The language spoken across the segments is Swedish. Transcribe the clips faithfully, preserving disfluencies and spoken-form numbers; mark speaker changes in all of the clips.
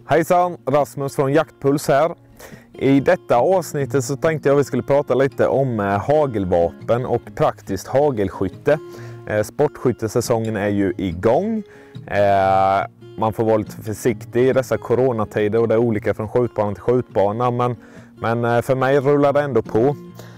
Speaker 1: Hejsan, Rasmus från Jaktpuls här. I detta avsnittet så tänkte jag att vi skulle prata lite om hagelvapen och praktiskt hagelskytte. Sportskyttesäsongen är ju igång. Man får vara lite försiktig i dessa coronatider och det är olika från skjutbana till skjutbana. Men, men för mig rullar det ändå på.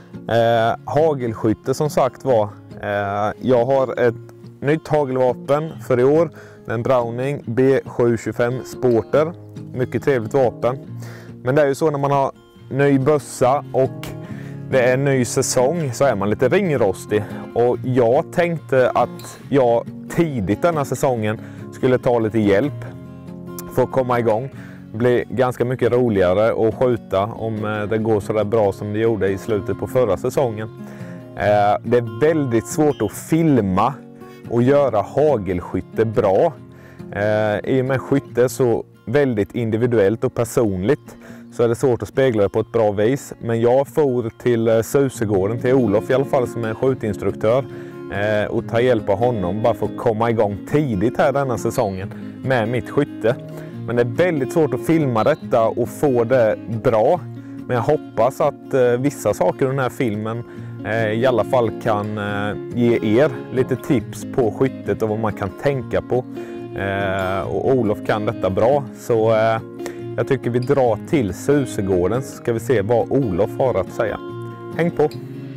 Speaker 1: Hagelskytte som sagt var. Jag har ett nytt hagelvapen för i år. En Browning B sju tjugofem Sporter. Mycket trevligt vapen. Men det är ju så när man har ny bössa och det är en ny säsong så är man lite ringrostig. Och jag tänkte att jag tidigt denna säsongen skulle ta lite hjälp för att komma igång. Det blir ganska mycket roligare att skjuta om det går så där bra som det gjorde i slutet på förra säsongen. Det är väldigt svårt att filma och göra hagelskytte bra. I och med skytte så väldigt individuellt och personligt så är det svårt att spegla det på ett bra vis. Men jag for till Susegården, till Olof i alla fall som är skjutinstruktör och ta hjälp av honom bara för att komma igång tidigt här denna säsongen med mitt skytte. Men det är väldigt svårt att filma detta och få det bra. Men jag hoppas att vissa saker i den här filmen i alla fall kan ge er lite tips på skyttet och vad man kan tänka på. Och Olof kan detta bra så jag tycker vi drar till Susegården så ska vi se vad Olof har att säga. Häng på!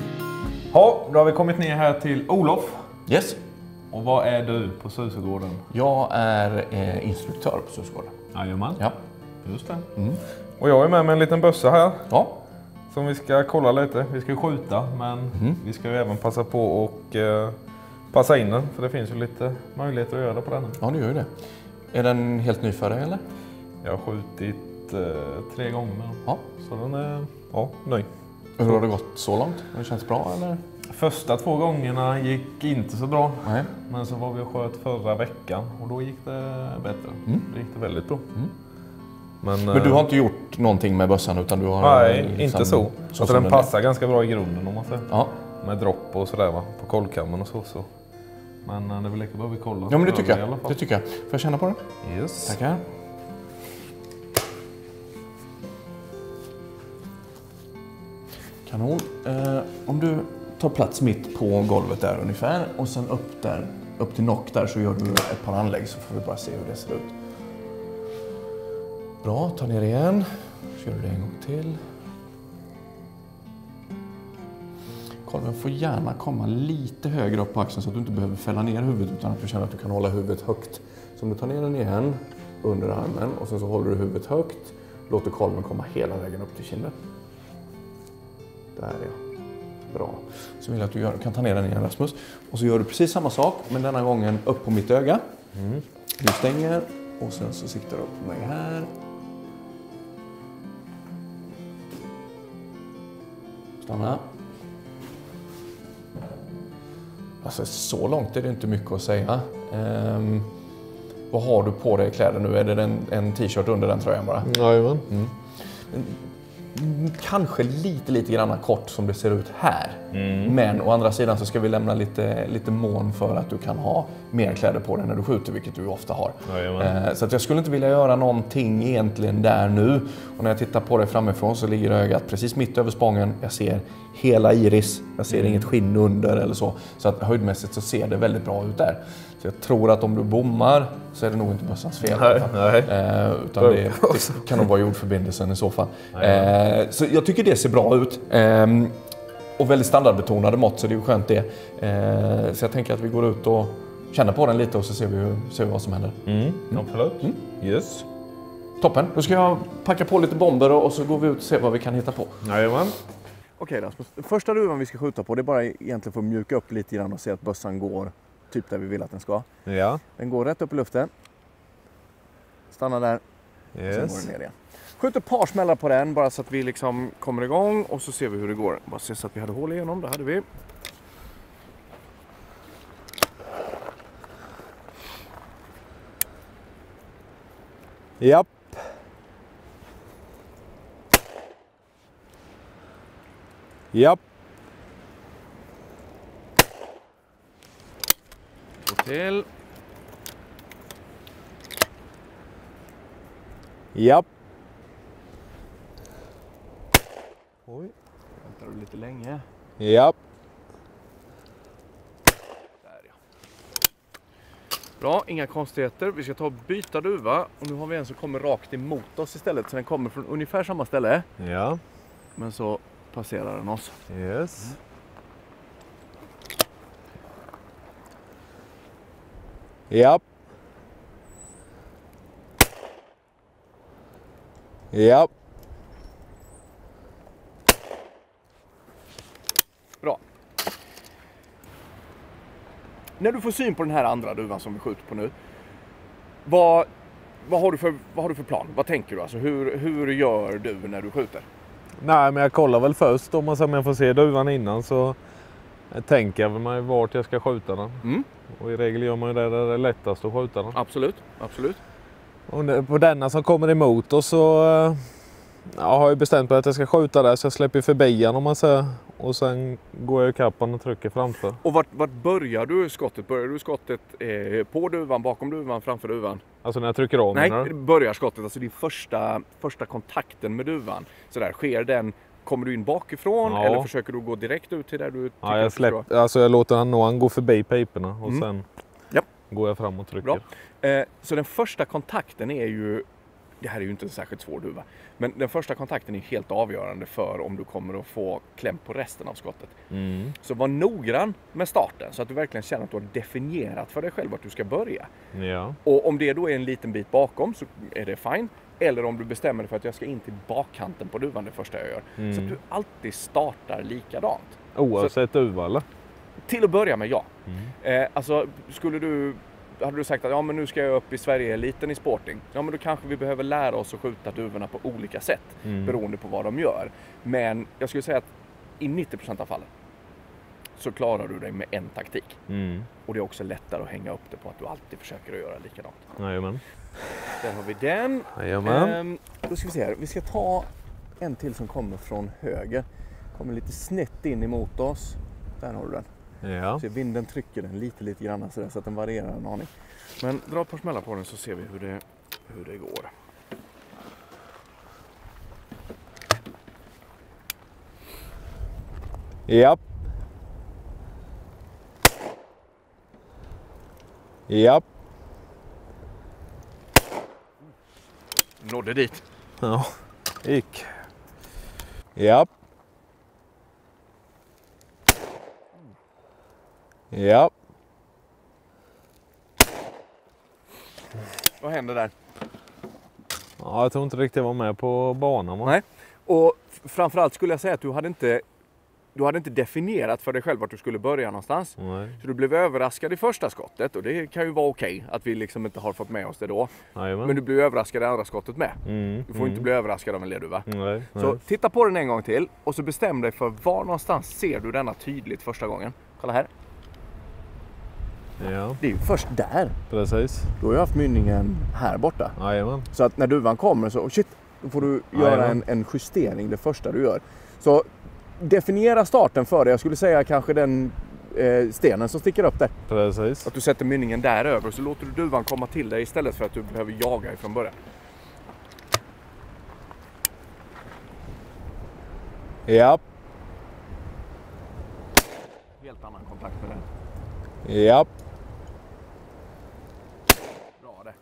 Speaker 1: Ja, då har vi kommit ner här till Olof.
Speaker 2: Yes.
Speaker 1: Och vad är du på Susegården?
Speaker 2: Jag är eh, instruktör på Susegården.
Speaker 1: Jajamän.
Speaker 2: Ja.
Speaker 1: Just det.
Speaker 2: Mm.
Speaker 1: Och jag är med med en liten bössa här.
Speaker 2: Ja.
Speaker 1: Som vi ska kolla lite. Vi ska skjuta men mm. vi ska ju även passa på och eh, passa in den. För det finns ju lite möjligheter att göra det på den.
Speaker 2: Ja, det gör ju det. Är den helt ny för dig eller?
Speaker 1: Jag har skjutit eh, tre gånger med den.
Speaker 2: Ja.
Speaker 1: Så den är ja, ny.
Speaker 2: Hur har det gått så långt? Har det känts bra eller?
Speaker 1: Första två gångerna gick inte så bra.
Speaker 2: Nej.
Speaker 1: Men så var vi och sköt förra veckan och då gick det bättre.
Speaker 2: Mm.
Speaker 1: Det gick det väldigt bra.
Speaker 2: Mm.
Speaker 1: Men,
Speaker 2: Men du har inte gjort någonting med bössan utan du har...
Speaker 1: Nej,
Speaker 2: liksom,
Speaker 1: inte så. så alltså den passar ganska bra i grunden om man säger.
Speaker 2: Ja.
Speaker 1: Med dropp och sådär va, på kolkammen och så. så. Men det är väl lika bra vi kollar.
Speaker 2: Ja men det tycker jag. Det tycker jag. Får jag känna på den?
Speaker 1: Yes.
Speaker 2: Tackar. Kanon. Eh, om du tar plats mitt på golvet där ungefär och sen upp där, upp till nock där så gör du ett par anlägg så får vi bara se hur det ser ut. Bra, ta ner igen. Kör du det en gång till. Kolven får gärna komma lite högre upp på axeln så att du inte behöver fälla ner huvudet utan att du känner att du kan hålla huvudet högt. Så om du tar ner den igen under armen och sen så håller du huvudet högt. Låter kolven komma hela vägen upp till kinden. Där ja. Bra. Så vill jag att du gör, kan ta ner den igen Rasmus. Och så gör du precis samma sak men denna gången upp på mitt öga. Mm. Du stänger och sen så siktar du upp på mig här. Stanna. Alltså så långt är det inte mycket att säga. Um, vad har du på dig i kläder nu? Är det en, en t-shirt under den tröjan bara?
Speaker 1: Jajamän.
Speaker 2: Mm. Kanske lite, lite grann kort som det ser ut här. Mm. Men å andra sidan så ska vi lämna lite, lite mån för att du kan ha mer kläder på dig när du skjuter, vilket du ofta har. Eh, så att jag skulle inte vilja göra någonting egentligen där nu. Och när jag tittar på dig framifrån så ligger ögat precis mitt över spången. Jag ser hela iris. Jag ser mm. inget skinn under eller så. Så att höjdmässigt så ser det väldigt bra ut där. Så jag tror att om du bommar så är det nog inte bössans fel.
Speaker 1: Nej, nej.
Speaker 2: Eh, utan det, det kan nog vara jordförbindelsen i så fall. Eh, så jag tycker det ser bra ut. Eh, och väldigt standardbetonade mått så det är ju skönt det. Eh, så jag tänker att vi går ut och känner på den lite och så ser vi, ser vi vad som händer.
Speaker 1: Mm, mm. Absolut. Mm. Yes.
Speaker 2: Toppen. Då ska jag packa på lite bomber och så går vi ut och ser vad vi kan hitta på.
Speaker 1: Jajamän.
Speaker 2: Okej Rasmus, första ruvan vi ska skjuta på det är bara egentligen för att mjuka upp lite grann och se att bössan går typ där vi vill att den ska.
Speaker 1: Ja. Den
Speaker 2: går rätt upp i luften. Stanna där.
Speaker 1: Yes.
Speaker 2: Och sen går den ner igen. Skjut ett par smällar på den bara så att vi liksom kommer igång och så ser vi hur det går. Bara se så att vi hade hål igenom, det hade vi.
Speaker 1: Japp. Japp.
Speaker 2: Och till.
Speaker 1: Japp. Oj.
Speaker 2: Väntar du lite länge.
Speaker 1: Japp.
Speaker 2: Där ja. Bra, inga konstigheter. Vi ska ta och byta duva. Och nu har vi en som kommer rakt emot oss istället. Så den kommer från ungefär samma ställe.
Speaker 1: Ja.
Speaker 2: Men så passerar den oss.
Speaker 1: Yes.
Speaker 2: Mm.
Speaker 1: Japp. Japp.
Speaker 2: Bra. När du får syn på den här andra duvan som vi skjuter på nu. Vad, vad, har, du för, vad har du för plan? Vad tänker du? Alltså, hur, hur gör du när du skjuter?
Speaker 1: Nej, men jag kollar väl först om man, om jag får se duvan innan så tänker jag mig vart jag ska skjuta den.
Speaker 2: Mm.
Speaker 1: Och i regel gör man ju det där det är lättast att skjuta den.
Speaker 2: Absolut, absolut.
Speaker 1: Och på denna som kommer emot oss så ja, har jag bestämt mig att jag ska skjuta där så jag släpper förbi han om man säger. Och sen går jag i kappan och trycker framför.
Speaker 2: Och vart, vart börjar du skottet? Börjar du skottet eh, på duvan, bakom duvan, framför duvan?
Speaker 1: Alltså när jag trycker av.
Speaker 2: Nej,
Speaker 1: menar du?
Speaker 2: börjar skottet, alltså din första, första kontakten med duvan. Så där, sker den, kommer du in bakifrån
Speaker 1: Ja.
Speaker 2: eller försöker du gå direkt ut till där du tycker
Speaker 1: Ja, jag,
Speaker 2: att du ska?
Speaker 1: släpp, alltså jag låter han nå, han går förbi piporna och
Speaker 2: Mm.
Speaker 1: sen
Speaker 2: Japp.
Speaker 1: går jag fram och trycker.
Speaker 2: Bra. Eh, så den första kontakten är ju, det här är ju inte en särskilt svår duva, men den första kontakten är helt avgörande för om du kommer att få kläm på resten av skottet.
Speaker 1: Mm.
Speaker 2: Så var noggrann med starten så att du verkligen känner att du har definierat för dig själv vart du ska börja.
Speaker 1: Ja.
Speaker 2: Och om det då är en liten bit bakom så är det fine. Eller om du bestämmer dig för att jag ska in till bakkanten på duvan det första jag gör.
Speaker 1: Mm.
Speaker 2: Så att du alltid startar likadant.
Speaker 1: Oavsett duva eller?
Speaker 2: Till att börja med, ja.
Speaker 1: Mm.
Speaker 2: Eh, alltså, skulle du, hade du sagt att ja, men nu ska jag upp i Sverige-eliten i sporting. Ja, men då kanske vi behöver lära oss att skjuta duvorna på olika sätt.
Speaker 1: Mm.
Speaker 2: Beroende på vad de gör. Men jag skulle säga att i nittio procent av fallen så klarar du dig med en taktik.
Speaker 1: Mm.
Speaker 2: Och det är också lättare att hänga upp det på att du alltid försöker att göra likadant.
Speaker 1: Jajamän.
Speaker 2: Där har vi den.
Speaker 1: Jajamän.
Speaker 2: Ehm, då ska vi se här. Vi ska ta en till som kommer från höger. Kommer lite snett in emot oss. Där har du den.
Speaker 1: Ja.
Speaker 2: Så vinden trycker den lite lite grann så, där, så att den varierar en aning. Men dra ett par smällar på den så ser vi hur det, hur det går.
Speaker 1: Japp. Japp.
Speaker 2: Nådde dit.
Speaker 1: Ja. Gick. Japp. Japp.
Speaker 2: Vad händer där?
Speaker 1: Ja, jag tror inte riktigt jag var med på banan. Va?
Speaker 2: Nej. Och framförallt skulle jag säga att du hade inte Du hade inte definierat för dig själv vart du skulle börja någonstans.
Speaker 1: Nej.
Speaker 2: Så du blev överraskad i första skottet och det kan ju vara okej att vi liksom inte har fått med oss det då.
Speaker 1: Jajamän.
Speaker 2: Men du blir överraskad i andra skottet med.
Speaker 1: Mm.
Speaker 2: Du får
Speaker 1: mm.
Speaker 2: inte bli överraskad av en ledduva.
Speaker 1: Nej.
Speaker 2: Så
Speaker 1: Nej.
Speaker 2: titta på den en gång till och så bestäm dig för var någonstans ser du denna tydligt första gången. Kolla här.
Speaker 1: Ja,
Speaker 2: Det är ju först där.
Speaker 1: precis.
Speaker 2: Du har ju haft mynningen här borta.
Speaker 1: Jajamän.
Speaker 2: Så att när duvan kommer så, oh shit, då får du göra
Speaker 1: Jajamän.
Speaker 2: en, en justering det första du gör. Så definiera starten för dig. Jag skulle säga kanske den eh, stenen som sticker upp där.
Speaker 1: Precis.
Speaker 2: Att du sätter mynningen där över så låter du duvan komma till dig istället för att du behöver jaga ifrån början.
Speaker 1: Japp.
Speaker 2: Helt annan kontakt med den.
Speaker 1: Japp.
Speaker 2: Bra det.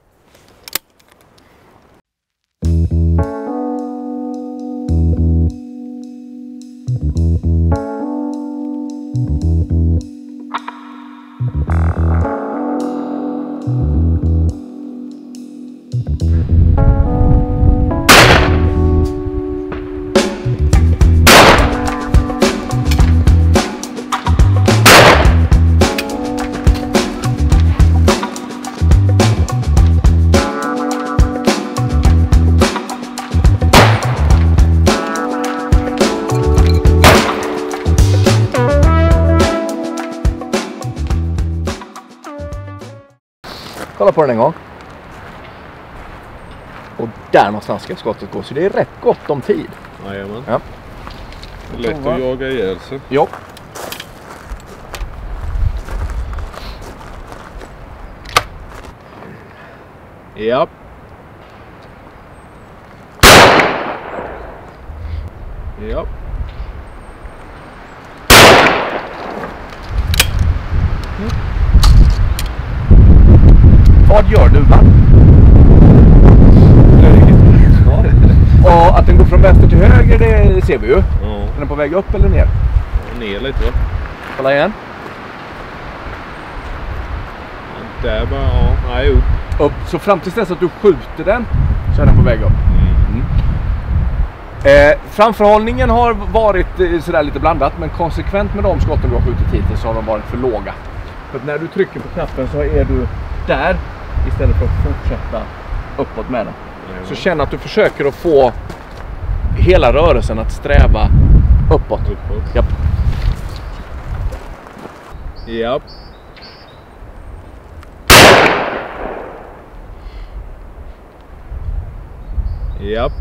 Speaker 2: Kolla på den en gång. Och där någonstans ska skottet gå. Så det är rätt gott om tid.
Speaker 1: Jajamän.
Speaker 2: Ja.
Speaker 1: Lätt att jaga ihjäl sig.
Speaker 2: Jo.
Speaker 1: Japp. Ja.
Speaker 3: Mm. Vad gör duvan? Och att den går från vänster till höger, det ser vi ju.
Speaker 1: Ja.
Speaker 3: Är den på väg upp eller ner?
Speaker 1: Ner lite, va?
Speaker 3: Kolla igen.
Speaker 1: Ja, där bara, ja, nej, upp.
Speaker 3: Upp. Så fram tills dess att du skjuter den så är den på väg upp.
Speaker 1: Mm.
Speaker 3: Eh, framförhållningen har varit eh, sådär lite blandat, men konsekvent med de skotten du har skjutit hittills så har de varit för låga. För att när du trycker på knappen så är du där istället för att fortsätta uppåt med den. Mm. Så känn att du försöker att få hela rörelsen att sträva uppåt.
Speaker 1: Uppåt.
Speaker 3: Japp.
Speaker 1: Japp. Japp.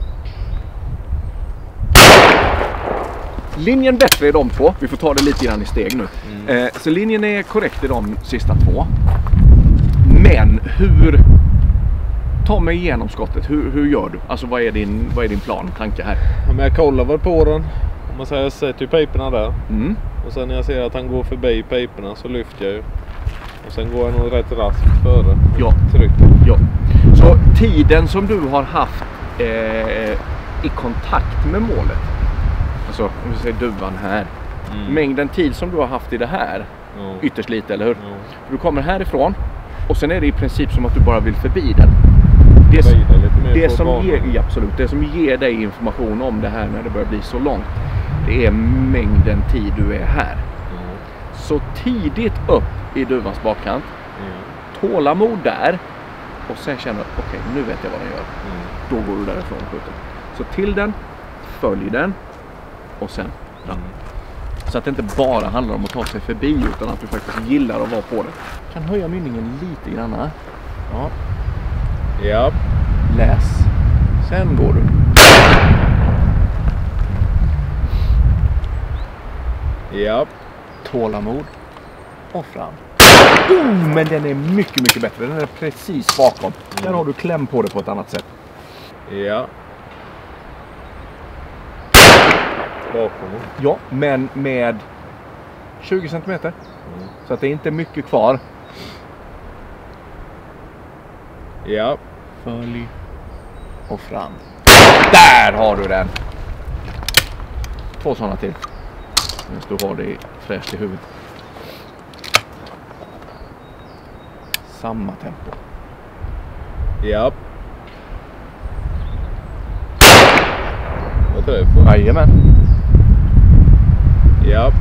Speaker 3: Linjen bättre i de två. Vi får ta det lite grann i steg nu. Mm. Eh, så linjen är korrekt i de sista två. Men hur... Ta mig igenom skottet. Hur, hur gör du? Alltså vad är din, vad är din plan och tanke här?
Speaker 1: Ja, men jag kollar väl på den. Om man säger, jag sätter ju piporna där.
Speaker 3: Mm.
Speaker 1: Och sen när jag ser att han går förbi piporna så lyfter jag ju. Och sen går jag nog rätt raskt före.
Speaker 3: Ja.
Speaker 1: Trycker.
Speaker 3: Ja. Så tiden som du har haft eh, i kontakt med målet. Alltså om vi säger duvan här. Mm. Mängden tid som du har haft i det här.
Speaker 1: Ja.
Speaker 3: Ytterst lite, eller hur?
Speaker 1: Ja.
Speaker 3: Du kommer härifrån. Och sen är det i princip som att du bara vill förbi den. Det,
Speaker 1: lite mer
Speaker 3: det,
Speaker 1: på
Speaker 3: som
Speaker 1: banan.
Speaker 3: ger, ja, absolut, det som ger dig information om det här när det börjar bli så långt, det är mängden tid du är här.
Speaker 1: Mm.
Speaker 3: Så tidigt upp i duvans bakkant,
Speaker 1: Mm.
Speaker 3: tålamod där och sen känner du, okej, okay, nu vet jag vad den gör.
Speaker 1: Mm.
Speaker 3: Då går du därifrån och skjuter. Så till den, följ den och sen fram.
Speaker 1: Mm.
Speaker 3: Så att det inte bara handlar om att ta sig förbi utan att du faktiskt gillar att vara på det. Kan höja mynningen lite grann. Ja.
Speaker 1: Japp.
Speaker 3: Läs. Sen går du.
Speaker 1: Japp.
Speaker 3: Tålamod. Och fram. Oh, men den är mycket, mycket bättre. Den är precis bakom. Mm. Där har du kläm på det på ett annat sätt.
Speaker 1: Ja. Bakom.
Speaker 3: Ja, men med tjugo centimeter.
Speaker 1: Mm.
Speaker 3: Så att det är inte mycket kvar.
Speaker 1: Ja.
Speaker 3: Följ och fram. Där har du den! Två sådana till. Medan du har det fräscht i huvudet. Samma tempo.
Speaker 1: Ja. Vad träffar?
Speaker 3: Jajamän.
Speaker 1: Ja.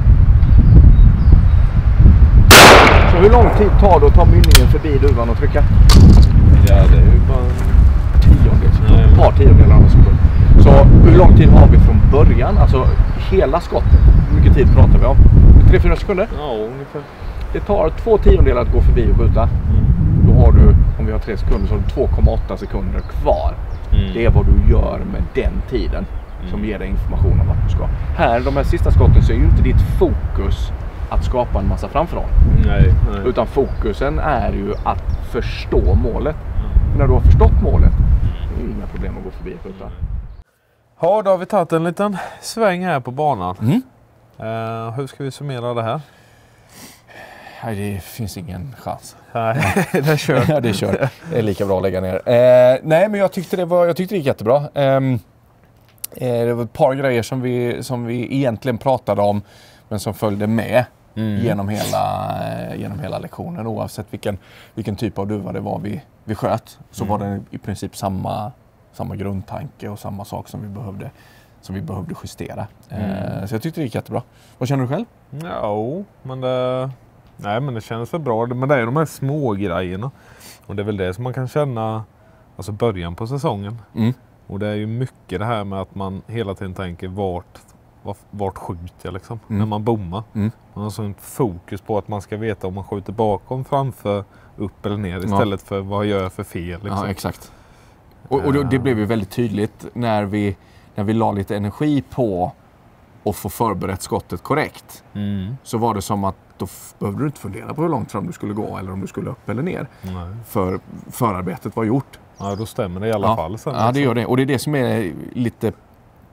Speaker 3: Så hur lång tid tar det att ta mynningen förbi duvan och trycka?
Speaker 1: Ja, det är ju bara en
Speaker 3: tiondel sekund. Ett par tiondelar av en sekund. Så hur lång tid har vi från början? Alltså hela skottet. Hur mycket tid pratar vi om? tre fyra sekunder?
Speaker 1: Ja, ungefär.
Speaker 3: Det tar två tiondelar att gå förbi och skjuta.
Speaker 1: Mm.
Speaker 3: Då har du, om vi har tre sekunder, så har du två komma åtta sekunder kvar. Mm. Det är vad du gör med den tiden som mm. ger dig information om vad du ska. Här, de här sista skotten, så är ju inte ditt fokus att skapa en massa framförhåll.
Speaker 1: Nej, nej.
Speaker 3: Utan fokusen är ju att förstå målet. Mm. När du har förstått målet, det är ju inga problem att gå förbi och skjuta.
Speaker 1: Ja, då har vi tagit en liten sväng här på banan.
Speaker 3: Mm.
Speaker 1: Uh, hur ska vi summera det här?
Speaker 2: Nej, det finns ingen chans.
Speaker 1: Nej, det är kört.
Speaker 2: Ja, det är kört. Det är lika bra att lägga ner. Eh, nej, men jag tyckte det var, jag tyckte det gick jättebra. Eh, eh, det var ett par grejer som vi, som vi egentligen pratade om, men som följde med mm. genom, hela, eh, genom hela lektionen. Oavsett vilken, vilken typ av duva det var vi, vi sköt, så mm. var det i princip samma, samma grundtanke och samma sak som vi behövde, som vi behövde justera. Mm. Eh, så jag tyckte det gick jättebra. Vad känner du själv?
Speaker 1: Ja, men det... Nej, men det känns väl bra. Men det är de här små grejerna. Och det är väl det som man kan känna, alltså början på säsongen. Mm. Och det är ju mycket det här med att man hela tiden tänker vart, vart, vart skjuter jag liksom. Mm. När man bommar. Mm. Man har sånt fokus på att man ska veta om man skjuter bakom, framför, upp eller ner. Istället ja. för vad jag gör för fel. Liksom.
Speaker 2: Ja, exakt. Och, och det blev ju väldigt tydligt när vi, när vi la lite energi på att få förberett skottet korrekt. Mm. Så var det som att då behövde du inte fundera på hur långt fram du skulle gå eller om du skulle upp eller ner. Nej. För förarbetet var gjort.
Speaker 1: Ja, då stämmer det i alla
Speaker 2: ja.
Speaker 1: fall. Sen,
Speaker 2: ja, det gör det. Och det är det som är lite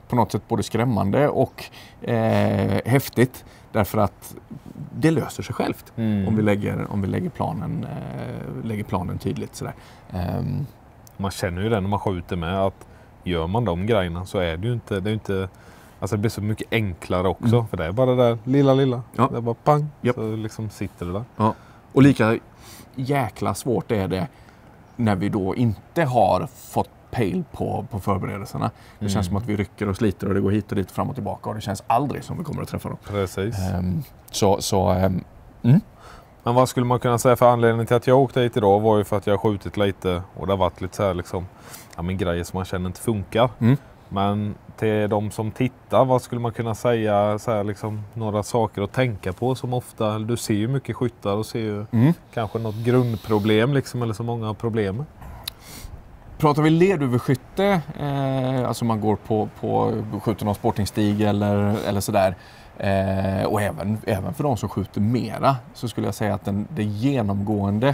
Speaker 2: på något sätt både skrämmande och eh, häftigt. Därför att det löser sig självt mm. om vi lägger, om vi lägger, planen, eh, lägger planen tydligt. Sådär. Um,
Speaker 1: man känner ju det när man skjuter med att gör man de grejerna så är det ju inte... Det är inte alltså det blir så mycket enklare också. Mm. För det är bara det där lilla, lilla. Ja. Det är bara pang. Yep. Så liksom sitter det där.
Speaker 2: Ja. Och lika jäkla svårt är det när vi då inte har fått pejl på, på förberedelserna. Det mm. känns som att vi rycker och sliter och det går hit och dit fram och tillbaka och det känns aldrig som vi kommer att träffa dem.
Speaker 1: Precis.
Speaker 2: Um, så, så um, mm.
Speaker 1: Men vad skulle man kunna säga för anledningen till att jag åkte hit idag var ju för att jag har skjutit lite och det har varit lite så här liksom, ja men grejer som man känner inte funkar. Mm. Men till de som tittar, vad skulle man kunna säga så här liksom, några saker att tänka på som ofta, du ser ju mycket skyttar och ser ju mm. kanske något grundproblem liksom, eller så många problem.
Speaker 2: Pratar vi ledöverskytte, eh, alltså man går på, på skjuter någon sportingstig eller, eller sådär, eh, och även, även för de som skjuter mera så skulle jag säga att den, det genomgående,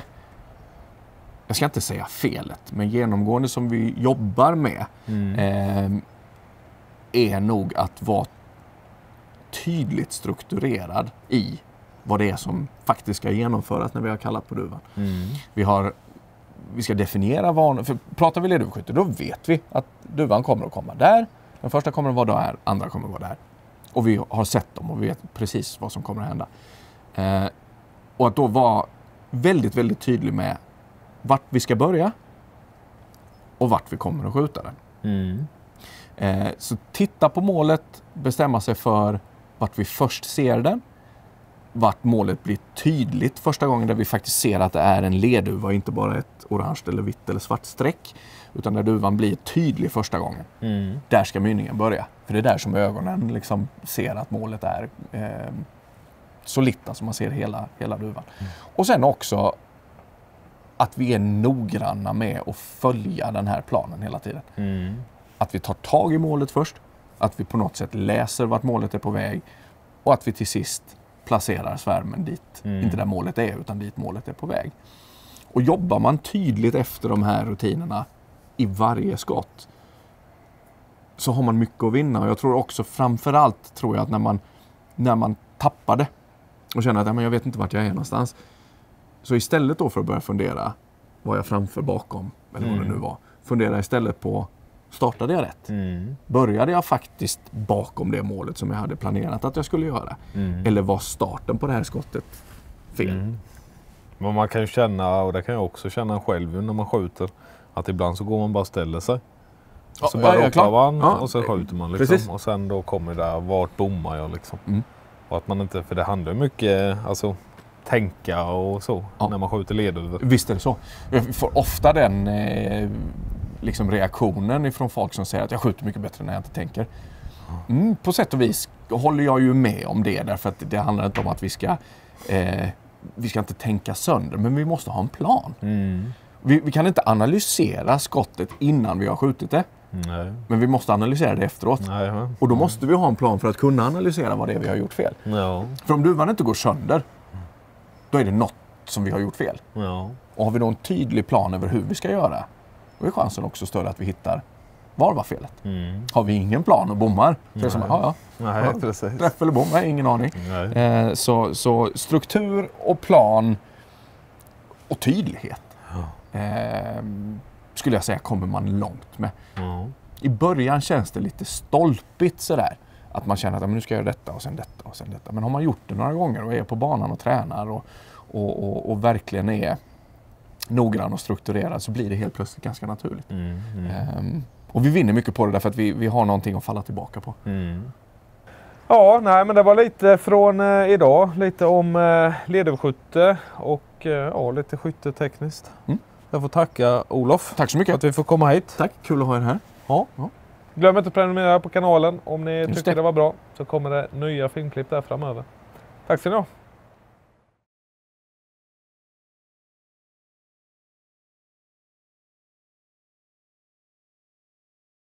Speaker 2: jag ska inte säga felet, men genomgående som vi jobbar med mm. eh, är nog att vara tydligt strukturerad i vad det är som faktiskt ska genomföras när vi har kallat på duvan. Mm. Vi har Vi ska definiera vad, för pratar vi ledöverskytte då vet vi att duvan kommer att komma där. Den första kommer att vara där, andra kommer att vara där. Och vi har sett dem och vi vet precis vad som kommer att hända. Eh, och att då vara väldigt, väldigt tydlig med vart vi ska börja och vart vi kommer att skjuta den. Mm. Eh, så titta på målet, bestämma sig för vart vi först ser den. Vart målet blir tydligt första gången där vi faktiskt ser att det är en ledduva, inte bara ett orange eller vitt eller svart streck, utan där duvan blir tydlig första gången. Mm. Där ska mynningen börja. För det är där som ögonen liksom ser att målet är eh, så litta som man ser hela, hela duvan. Mm. Och sen också att vi är noggranna med att följa den här planen hela tiden. Mm. Att vi tar tag i målet först, att vi på något sätt läser vart målet är på väg och att vi till sist placerar svärmen dit, mm. inte där målet är utan dit målet är på väg. Och jobbar man tydligt efter de här rutinerna i varje skott så har man mycket att vinna. Och jag tror också framförallt tror jag att när man, när man tappar det och känner att ja, men jag vet inte vart jag är någonstans, så istället då för att börja fundera vad jag framför bakom eller mm. vad det nu var, fundera istället på startade jag rätt? Mm. Började jag faktiskt bakom det målet som jag hade planerat att jag skulle göra? Mm. Eller var starten på det här skottet fel? Mm.
Speaker 1: Men man kan ju känna, och det kan jag också känna själv när man skjuter, att ibland så går man bara och ställer sig. Och så ja, bara ropar man ja, och så skjuter man liksom. Och sen då kommer det där, vart bommar jag liksom. Mm. Och att man inte, för det handlar mycket, alltså tänka och så ja. När man skjuter ledöver.
Speaker 2: Visst är det så. Jag får ofta den eh, liksom reaktionen ifrån folk som säger att jag skjuter mycket bättre när jag inte tänker. Mm, på sätt och vis håller jag ju med om det, därför att det handlar inte om att vi ska eh, vi ska inte tänka sönder, men vi måste ha en plan. Mm. Vi, vi kan inte analysera skottet innan vi har skjutit det. Nej. Men vi måste analysera det efteråt. Nej, ja. Och då måste vi ha en plan för att kunna analysera vad det är vi har gjort fel. Ja. För om duvan inte går sönder, då är det något som vi har gjort fel. Ja. Och har vi då en tydlig plan över hur vi ska göra, då är chansen också större att vi hittar var var felet. Mm. Har vi ingen plan och bommar, så är det som att, ja, ja.
Speaker 1: Nej, ja, precis.
Speaker 2: Träff eller bom, jag ingen aning. Eh, så, så struktur och plan och tydlighet ja. eh, skulle jag säga kommer man långt med. Ja. I början känns det lite stolpigt sådär. Att man känner att men nu ska jag göra detta och sen detta och sen detta. Men har man gjort det några gånger och är på banan och tränar och, och, och, och verkligen är noggrann och strukturerad, så blir det helt plötsligt ganska naturligt. Mm, mm. Um, och vi vinner mycket på det därför att vi, vi har någonting att falla tillbaka på. Mm.
Speaker 1: Ja, nej, men det var lite från eh, idag. Lite om eh, ledöverskytte och eh, ja, lite skyttetekniskt. Mm. Jag får tacka Olof.
Speaker 2: Tack så mycket.
Speaker 1: För att vi får komma hit.
Speaker 2: Tack, kul att ha er här.
Speaker 1: Ja. Ja. Glöm inte att prenumerera på kanalen om ni Just tycker det. det var bra. Så kommer det nya filmklipp där framöver. Tack ska ni ha.